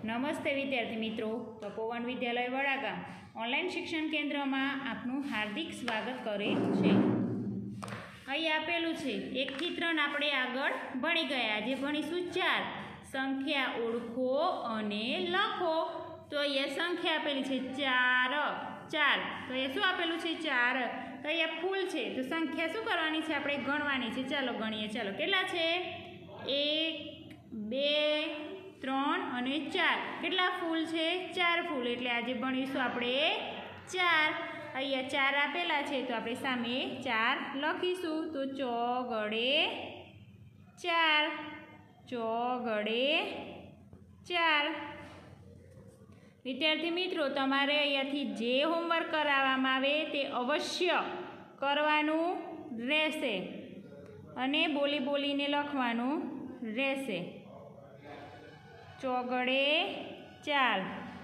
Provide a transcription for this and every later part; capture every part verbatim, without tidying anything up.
નમસ્તે વિદ્યાર્થી મિત્રો, તપોવન વિદ્યાલય વડાગામ ઓનલાઈન શિક્ષણ કેન્દ્રમાં આપનું હાર્દિક સ્વાગત કરે છે। અહીં આપેલું છે એકથી ત્રણ આપણે આગળ ભણી ગયા। આજે ભણીશું ચાર સંખ્યા ઓળખો અને લખો। તો અહીંયા સંખ્યા આપેલી છે ચાર ચાર તો એ શું આપેલું છે ચાર। તો અહીંયા ફૂલ છે તો સંખ્યા શું કરવાની છે આપણે ગણવાની છે। ચાલો ગણીએ। ચાલો કેટલા છે? એક બે ત્રણ અને ચાર। કેટલા ફૂલ છે? ચાર ફૂલ। એટલે આજે ભણીશું આપણે ચાર। અહીંયા ચાર આપેલા છે તો આપણે સામે ચાર લખીશું। તો ચોગડે ચાર, ચોગડે ચાર। વિદ્યાર્થી મિત્રો, તમારે અહીંયાથી જે હોમવર્ક કરાવવામાં આવે તે અવશ્ય કરવાનું રહેશે અને બોલી બોલીને લખવાનું રહેશે। ચોગડે ચાર,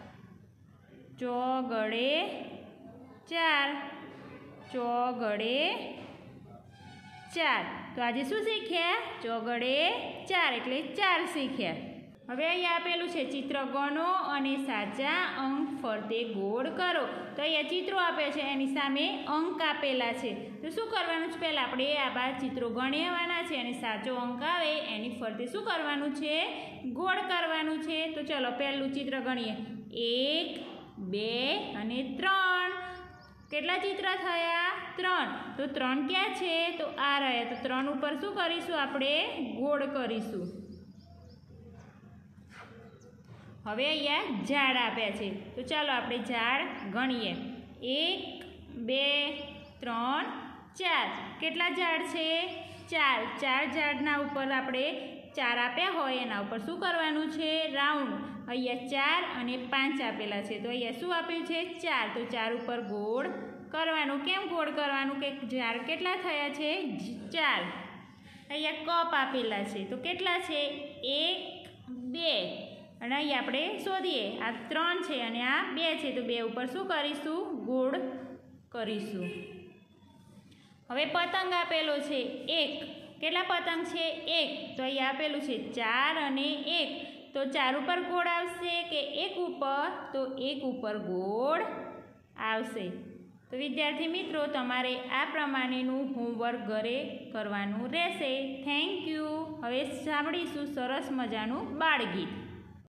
ચોગડે ચાર, ચોગડે ચાર। તો આજે શું શીખ્યા? ચોગડે ચાર એટલે ચાર શીખ્યા। હવે અહીંયા આપેલું છે ચિત્ર ગણો અને સાચા અંક ફરતે ગોળ કરો। તો અહીંયા ચિત્રો આપે છે, એની સામે અંક આપેલા છે। તો શું કરવાનું છે? પહેલાં આપણે આ બાર ચિત્રો ગણવાના છે અને સાચો અંક આવે એની ફરતે શું કરવાનું છે? ગોળ કરવાનું છે। તો ચલો પહેલું ચિત્ર ગણીએ। એક બે અને ત્રણ। કેટલા ચિત્ર થયા? ત્રણ। તો ત્રણ ક્યાં છે? તો આ રહ્યા। તો ત્રણ ઉપર શું કરીશું? આપણે ગોળ કરીશું। હવે અહીંયા ઝાડ આપ્યા છે તો ચાલો આપણે ઝાડ ગણીએ। એક બે ત્રણ ચાર। કેટલા ઝાડ છે? ચાર। ચાર ઝાડના ઉપર આપણે ચાર આપ્યા હોય એના ઉપર શું કરવાનું છે? રાઉન્ડ। અહીંયા ચાર અને પાંચ આપેલા છે તો અહીંયા શું આપ્યું છે? ચાર। તો ચાર ઉપર ગોળ કરવાનું। કેમ ગોળ કરવાનું? કે ઝાડ કેટલા થયા છે? ચાર। અહીંયા કપ આપેલા છે તો કેટલા છે? એક બે અને અહીં આપણે શોધીએ। આ ત્રણ છે અને આ બે છે તો બે ઉપર શું કરીશું? ગોળ કરીશું। હવે પતંગ આપેલો છે એક। કેટલા પતંગ છે? એક। તો અહીં આપેલું છે ચાર અને એક। તો ચાર ઉપર ગોળ આવશે કે એક ઉપર? તો એક ઉપર ગોળ આવશે। તો વિદ્યાર્થી મિત્રો, તમારે આ પ્રમાણેનું હોમવર્ક ઘરે કરવાનું રહેશે। Thank you. હવે સાંભળીશું સરસ મજાનું બાળગીત।